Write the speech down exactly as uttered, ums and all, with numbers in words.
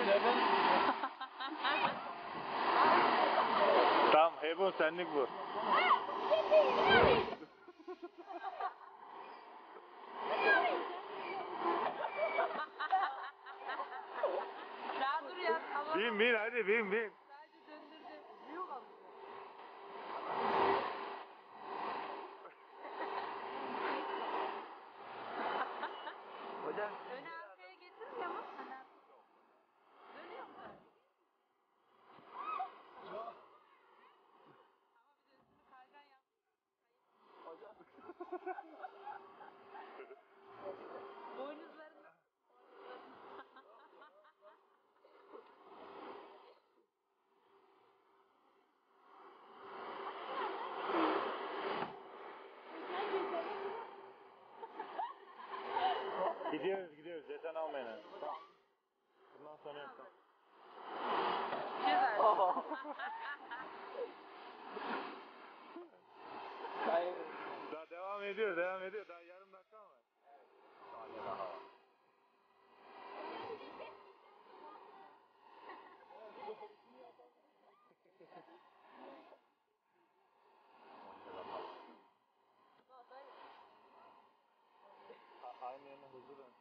Tamam Hebon senlik bu. Daha dur ya. Bin bin hadi bin bin. Sadece döndürdü. Büyük oldu. Hocam. Öne arkaya getirmiyor mu? Dönüyor mu? Ama bir de üstünü kaygan yap. Hocam. Boynuzlarını. Gidiyoruz gidiyoruz yeter almayın. Tamam. Bundan sonra yok. Güzel. Hayır. Daha devam ediyor devam ediyor. Daha yarım dakika mı var? Saniye daha var. Aynı yerine hızlı dön.